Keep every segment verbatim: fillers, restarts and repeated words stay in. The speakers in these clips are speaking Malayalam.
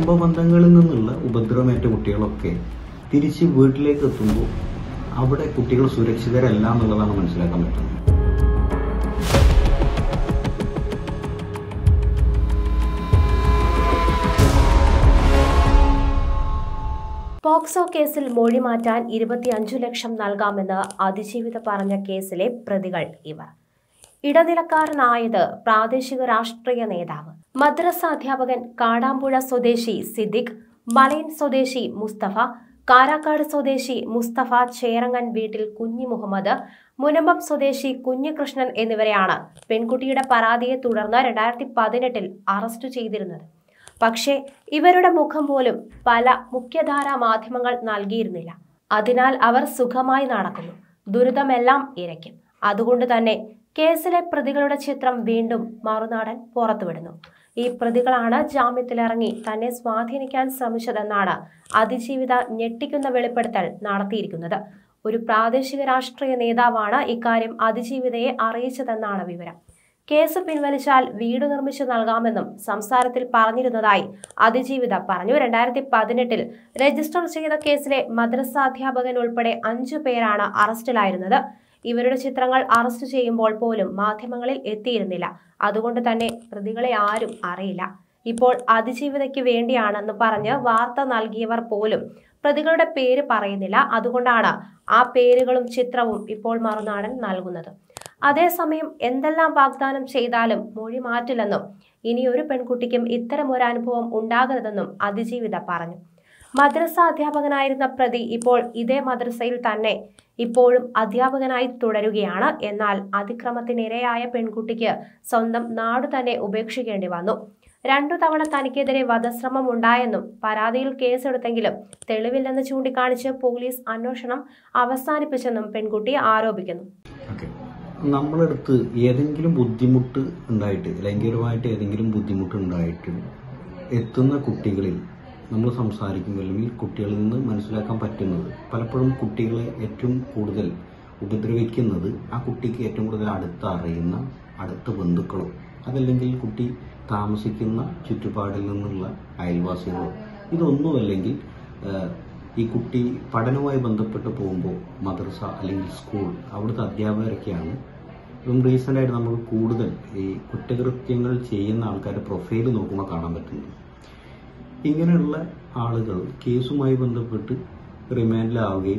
കുടുംബ ബന്ധങ്ങളിൽ നിന്നുള്ള ഉപദ്രവമേറ്റ കുട്ടികളൊക്കെ തിരിച്ച് വീട്ടിലേക്ക് എത്തുമ്പോൾ അവിടെ കുട്ടികൾ സുരക്ഷിതരല്ല എന്നുള്ളതാണ് മനസ്സിലാക്കാൻ പറ്റുന്നത്. പോക്സോ കേസിൽ മൊഴി മാറ്റാൻ ഇരുപത്തിയഞ്ചു ലക്ഷം നൽകാമെന്ന് അതിജീവിത പറഞ്ഞ കേസിലെ പ്രതികൾ ഇവർ. ഇടനിലക്കാരനായത് പ്രാദേശിക രാഷ്ട്രീയ നേതാവ്, മദ്രസ അധ്യാപകൻ കാടാമ്പുഴ സ്വദേശി സിദ്ദിഖ്, മലയൻ സ്വദേശി മുസ്തഫ, കാരാക്കാട് സ്വദേശി മുസ്തഫ, ചേറങ്ങൻ വീട്ടിൽ കുഞ്ഞി മുഹമ്മദ്, മുനമ്പം സ്വദേശി കുഞ്ഞികൃഷ്ണൻ എന്നിവരെയാണ് പെൺകുട്ടിയുടെ പരാതിയെ തുടർന്ന് രണ്ടായിരത്തി പതിനെട്ടിൽ അറസ്റ്റ് ചെയ്തിരുന്നത്. പക്ഷേ ഇവരുടെ മുഖം പോലും പല മുഖ്യധാരാ മാധ്യമങ്ങൾ നൽകിയിരുന്നില്ല. അതിനാൽ അവർ സുഖമായി നടക്കുന്നു. ദുരിതമെല്ലാം ഇരയ്ക്കും. അതുകൊണ്ട് തന്നെ കേസിലെ പ്രതികളുടെ ചിത്രം വീണ്ടും മറുനാടൻ പുറത്തുവിടുന്നു. ഈ പ്രതികളാണ് ജാമ്യത്തിലിറങ്ങി തന്നെ സ്വാധീനിക്കാൻ ശ്രമിച്ചതെന്നാണ് അതിജീവിത ഞെട്ടിക്കുന്ന വെളിപ്പെടുത്തൽ നടത്തിയിരിക്കുന്നത്. ഒരു പ്രാദേശിക രാഷ്ട്രീയ നേതാവാണ് ഇക്കാര്യം അതിജീവിതയെ അറിയിച്ചതെന്നാണ് വിവരം. കേസ് പിൻവലിച്ചാൽ വീട് നിർമ്മിച്ചു നൽകാമെന്നും സംസാരത്തിൽ പറഞ്ഞിരുന്നതായി അതിജീവിത പറഞ്ഞു. രണ്ടായിരത്തി പതിനെട്ടിൽ രജിസ്റ്റർ ചെയ്ത കേസിലെ മദ്രസാധ്യാപകൻ ഉൾപ്പെടെ അഞ്ചു പേരാണ് അറസ്റ്റിലായിരുന്നത്. ഇവരുടെ ചിത്രങ്ങൾ അറസ്റ്റ് ചെയ്യുമ്പോൾ പോലും മാധ്യമങ്ങളിൽ എത്തിയിരുന്നില്ല. അതുകൊണ്ട് തന്നെ പ്രതികളെ ആരും അറിയില്ല. ഇപ്പോൾ അതിജീവിതയ്ക്ക് വേണ്ടിയാണെന്ന് പറഞ്ഞ് വാർത്ത നൽകിയവർ പോലും പ്രതികളുടെ പേര് പറയുന്നില്ല. അതുകൊണ്ടാണ് ആ പേരുകളും ചിത്രവും ഇപ്പോൾ മറുനാടൻ നൽകുന്നത്. അതേസമയം എന്തെല്ലാം വാഗ്ദാനം ചെയ്താലും മൊഴി മാറ്റില്ലെന്നും ഇനി ഒരു പെൺകുട്ടിക്കും ഇത്തരം ഒരു അനുഭവം ഉണ്ടാകരുതെന്നും അതിജീവിത പറഞ്ഞു. മദ്രസ അധ്യാപകനായിരുന്ന പ്രതി ഇപ്പോൾ ഇതേ മദ്രസയിൽ തന്നെ ഇപ്പോഴും അധ്യാപകനായി തുടരുകയാണ്. എന്നാൽ അതിക്രമത്തിനിരയായ പെൺകുട്ടിക്ക് സ്വന്തം നാട് തന്നെ ഉപേക്ഷിക്കേണ്ടി വന്നു. രണ്ടു തവണ തനിക്കെതിരെ വധശ്രമം ഉണ്ടായെന്നും പരാതിയിൽ കേസെടുത്തെങ്കിലും തെളിവില്ലെന്ന് ചൂണ്ടിക്കാണിച്ച് പോലീസ് അന്വേഷണം അവസാനിപ്പിച്ചെന്നും പെൺകുട്ടി ആരോപിക്കുന്നു. നമ്മളടുത്ത് ഏതെങ്കിലും ബുദ്ധിമുട്ട് ഉണ്ടായിട്ട്, ലൈംഗികമായിട്ട് ഏതെങ്കിലും ബുദ്ധിമുട്ട് ഉണ്ടായിട്ട് എത്തുന്ന കുട്ടികളിൽ നമ്മൾ സംസാരിക്കുമ്പോൾ അല്ലെങ്കിൽ കുട്ടികളിൽ നിന്ന് മനസ്സിലാക്കാൻ പറ്റുന്നത്, പലപ്പോഴും കുട്ടികളെ ഏറ്റവും കൂടുതൽ ഉപദ്രവിക്കുന്നത് ആ കുട്ടിക്ക് ഏറ്റവും കൂടുതൽ അടുത്ത് അറിയുന്ന അടുത്ത ബന്ധുക്കളോ അതല്ലെങ്കിൽ കുട്ടി താമസിക്കുന്ന ചുറ്റുപാടിൽ നിന്നുള്ള അയൽവാസികളോ, ഇതൊന്നുമല്ലെങ്കിൽ ഈ കുട്ടി പഠനവുമായി ബന്ധപ്പെട്ട് പോകുമ്പോൾ മദ്രസ അല്ലെങ്കിൽ സ്കൂൾ അവിടുത്തെ അധ്യാപകരൊക്കെയാണ്. ഇപ്പം റീസെൻ്റായിട്ട് നമുക്ക് കൂടുതൽ ഈ കുറ്റകൃത്യങ്ങൾ ചെയ്യുന്ന ആൾക്കാരുടെ പ്രൊഫൈൽ നോക്കുമ്പോൾ കാണാൻ പറ്റുന്നത്. ഇങ്ങനെയുള്ള ആളുകൾ കേസുമായി ബന്ധപ്പെട്ട് റിമാൻഡിലാവുകയും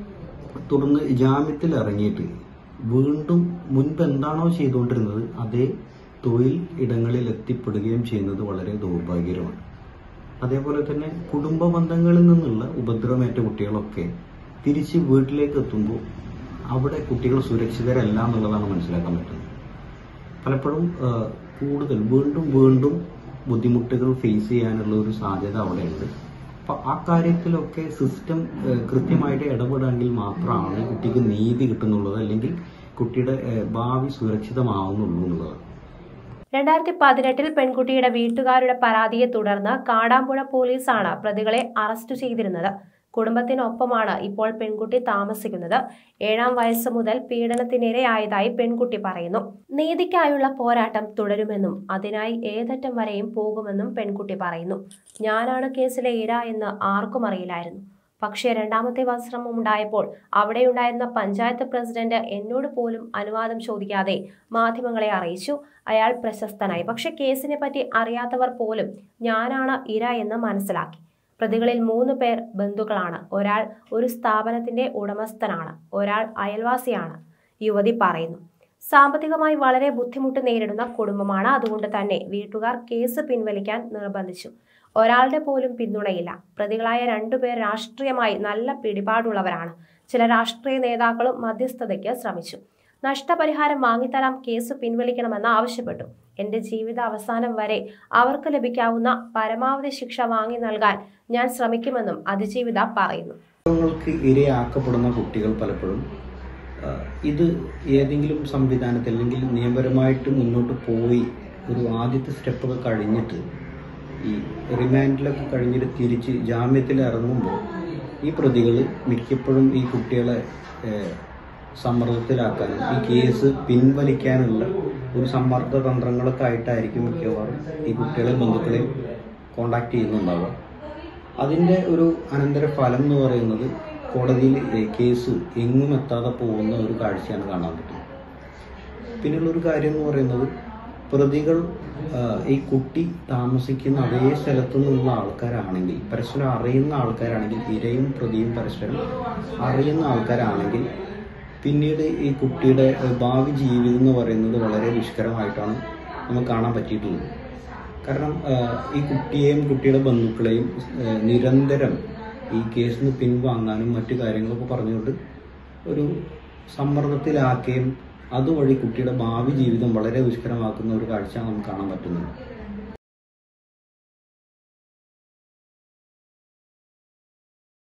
തുടർന്ന് ജാമ്യത്തിൽ ഇറങ്ങിയിട്ട് വീണ്ടും മുൻപ് എന്താണോ ചെയ്തുകൊണ്ടിരുന്നത് അതേ തൊഴിൽ ഇടങ്ങളിൽ എത്തിപ്പെടുകയും ചെയ്യുന്നത് വളരെ ദൗർഭാഗ്യകരമാണ്. അതേപോലെ തന്നെ കുടുംബ ബന്ധങ്ങളിൽ നിന്നുള്ള ഉപദ്രവമേറ്റ കുട്ടികളൊക്കെ തിരിച്ച് വീട്ടിലേക്ക് എത്തുമ്പോൾ അവിടെ കുട്ടികൾ സുരക്ഷിതരല്ല എന്നുള്ളതാണ് മനസ്സിലാക്കാൻ പറ്റുന്നത്. പലപ്പോഴും കൂടുതൽ വീണ്ടും വീണ്ടും ബുദ്ധിമുട്ടുകൾ ഫേസ് ചെയ്യാനുള്ള ഒരു സാധ്യത അവിടെയുണ്ട്. അപ്പം ആ കാര്യത്തിലൊക്കെ സിസ്റ്റം കൃത്യമായിട്ട് ഇടപെടാമെങ്കിൽ മാത്രമാണ് കുട്ടിക്ക് നീതി കിട്ടുന്നുള്ളത്, അല്ലെങ്കിൽ കുട്ടിയുടെ ഭാവി സുരക്ഷിതമാവുന്നുള്ളൂ എന്നുള്ളതാണ്. രണ്ടായിരത്തി പതിനെട്ടിൽ പെൺകുട്ടിയുടെ വീട്ടുകാരുടെ പരാതിയെ തുടർന്ന് കാടാമ്പുഴ പോലീസാണ് പ്രതികളെ അറസ്റ്റ് ചെയ്തിരുന്നത്. കുടുംബത്തിനൊപ്പമാണ് ഇപ്പോൾ പെൺകുട്ടി താമസിക്കുന്നത്. ഏഴാം വയസ്സ് മുതൽ പീഡനത്തിനിരയായതായി പെൺകുട്ടി പറയുന്നു. നീതിക്കായുള്ള പോരാട്ടം തുടരുമെന്നും അതിനായി ഏതറ്റം വരെയും പോകുമെന്നും പെൺകുട്ടി പറയുന്നു. ഞാനാണ് കേസിലെ ഇര എന്ന് ആർക്കും അറിയില്ലായിരുന്നു. പക്ഷേ രണ്ടാമത്തെ വധശ്രമം ഉണ്ടായപ്പോൾ അവിടെയുണ്ടായിരുന്ന പഞ്ചായത്ത് പ്രസിഡന്റ് എന്നോട് പോലും അനുവാദം ചോദിക്കാതെ മാധ്യമങ്ങളെ അറിയിച്ചു. അയാൾ പ്രശസ്തനായി. പക്ഷെ കേസിനെ പറ്റി അറിയാത്തവർ പോലും ഞാനാണ് ഇര എന്ന് മനസ്സിലാക്കി. പ്രതികളിൽ മൂന്ന് പേർ ബന്ധുക്കളാണ്. ഒരാൾ ഒരു സ്ഥാപനത്തിന്റെ ഉടമസ്ഥനാണ്, ഒരാൾ അയൽവാസിയാണ്, യുവതി പറയുന്നു. സാമ്പത്തികമായി വളരെ ബുദ്ധിമുട്ട് നേരിടുന്ന കുടുംബമാണ്. അതുകൊണ്ട് തന്നെ വീട്ടുകാർ കേസ് പിൻവലിക്കാൻ നിർബന്ധിച്ചു. ഒരാളുടെ പോലും പിന്തുണയില്ല. പ്രതികളായ രണ്ടുപേർ രാഷ്ട്രീയമായി നല്ല പിടിപാടുള്ളവരാണ്. ചില രാഷ്ട്രീയ നേതാക്കളും മധ്യസ്ഥതയ്ക്ക് ശ്രമിച്ചു. നഷ്ടപരിഹാരം വാങ്ങിത്തരാം, കേസ് പിൻവലിക്കണമെന്ന് ആവശ്യപ്പെട്ടു. എന്റെ ജീവിത അവസാനം വരെ അവർക്ക് ലഭിക്കാവുന്ന പരമാവധി ശിക്ഷ വാങ്ങി നൽകാൻ ഞാൻ ശ്രമിക്കുമെന്നും അതിജീവിത പറയുന്നു. ഇരയാക്കപ്പെടുന്ന കുട്ടികൾ പലപ്പോഴും ഇത് ഏതെങ്കിലും സംവിധാനത്തിൽ അല്ലെങ്കിൽ നിയമപരമായിട്ട് മുന്നോട്ട് പോയി ഒരു ആദ്യത്തെ സ്റ്റെപ്പൊക്കെ കഴിഞ്ഞിട്ട് ഈ റിമാൻഡിലൊക്കെ കഴിഞ്ഞിട്ട് തിരിച്ച് ജാമ്യത്തിൽ ഇറങ്ങുമ്പോൾ ഈ പ്രതികൾ മിക്കപ്പോഴും ഈ കുട്ടികളെ സമ്മർദ്ദത്തിലാക്കാനും ഈ കേസ് പിൻവലിക്കാനുള്ള ഒരു സമ്മർദ്ദ തന്ത്രങ്ങളൊക്കെ ആയിട്ടായിരിക്കും മിക്കവാറും ഈ കുട്ടികളെ ബന്ധുക്കളെ കോണ്ടാക്ട് ചെയ്യുന്നുണ്ടാവുക. അതിൻ്റെ ഒരു അനന്തര ഫലം എന്ന് പറയുന്നത് കോടതിയിൽ കേസ് എങ്ങും എത്താതെ പോകുന്ന ഒരു കാഴ്ചയാണ് കാണാൻ പറ്റുന്നത്. പിന്നെയുള്ളൊരു കാര്യം എന്ന് പറയുന്നത് പ്രതികൾ ഈ കുട്ടി താമസിക്കുന്ന അതേ സ്ഥലത്തു നിന്നുള്ള ആൾക്കാരാണെങ്കിൽ, പരസ്പരം അറിയുന്ന ആൾക്കാരാണെങ്കിൽ, ഇരയും പ്രതിയും പരസ്പരം അറിയുന്ന ആൾക്കാരാണെങ്കിൽ പിന്നീട് ഈ കുട്ടിയുടെ ഭാവി ജീവിതം എന്ന് പറയുന്നത് വളരെ ദുഷ്കരമായിട്ടാണ് നമുക്ക് കാണാൻ പറ്റിയിട്ടുള്ളത്. കാരണം ഈ കുട്ടിയെയും കുട്ടിയുടെ ബന്ധുക്കളെയും നിരന്തരം ഈ കേസിൽ നിന്ന് പിൻവാങ്ങാനും മറ്റു കാര്യങ്ങളൊക്കെ പറഞ്ഞുകൊണ്ട് ഒരു സമ്മർദ്ദത്തിലാക്കുകയും അതുവഴി കുട്ടിയുടെ ഭാവി ജീവിതം വളരെ ദുഷ്കരമാക്കുന്ന ഒരു കാഴ്ച നമുക്ക് കാണാൻ പറ്റുന്നുണ്ട്.